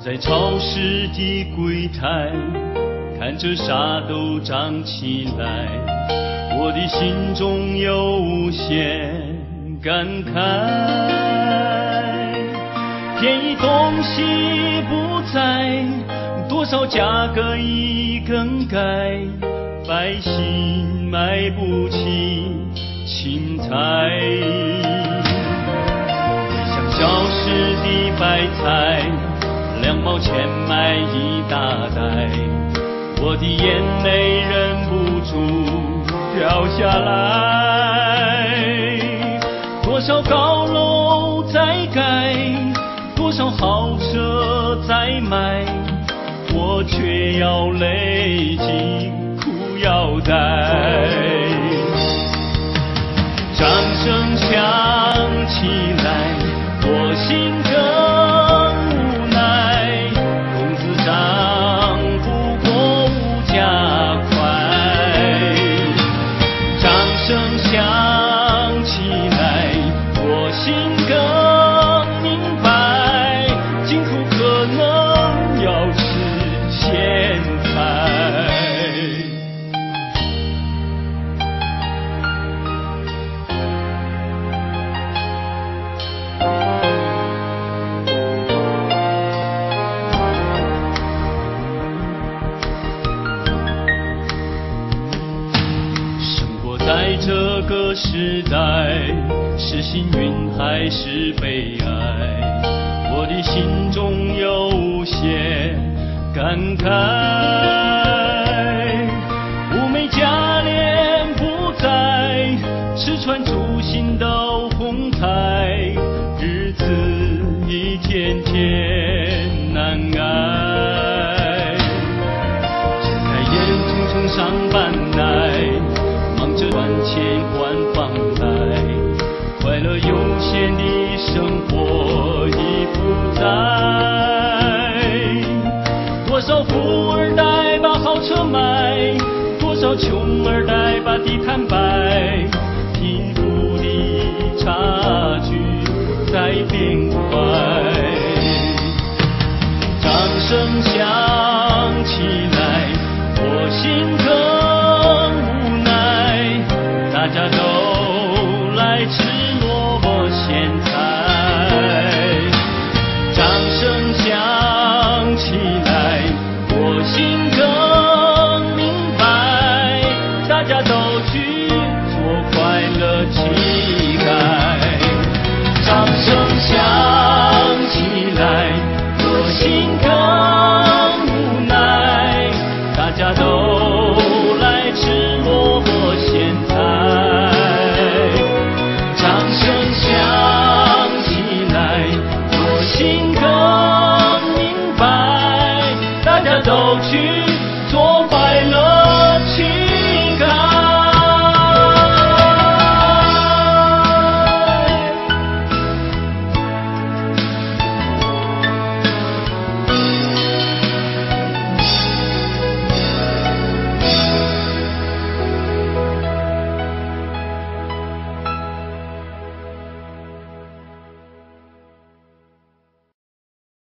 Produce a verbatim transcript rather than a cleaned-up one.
在潮湿的柜台，看着沙都涨起来，我的心中有无限感慨。便宜东西不在，多少价格已更改，百姓买不起青菜。回想小时的白菜，两毛钱买一大袋，我的眼泪忍不住掉下来。多少高楼在盖，多少豪车在卖，我却要勒紧裤腰带。掌声响起来，我心更无奈，工资涨不过物价快。掌声响起来，我心更明白，今后可能要吃咸菜。在这个时代，是幸运还是悲哀？我的心中有无限感慨。物美价廉不在，吃穿住行都哄抬，日子一天天难挨。睁开眼，匆匆上班来，忙着赚钱还房贷，快乐有限的生活已负债。多少富二代把豪车买，多少穷二代把地摊摆，贫富的差距在变快。掌声响起来，我心更无奈，大家都来吃萝卜咸菜。掌声响起来，我心更明白，大家都去做快乐乞丐。掌声响起来，我心更无奈，大家都来吃萝卜咸菜。掌声响起来，我心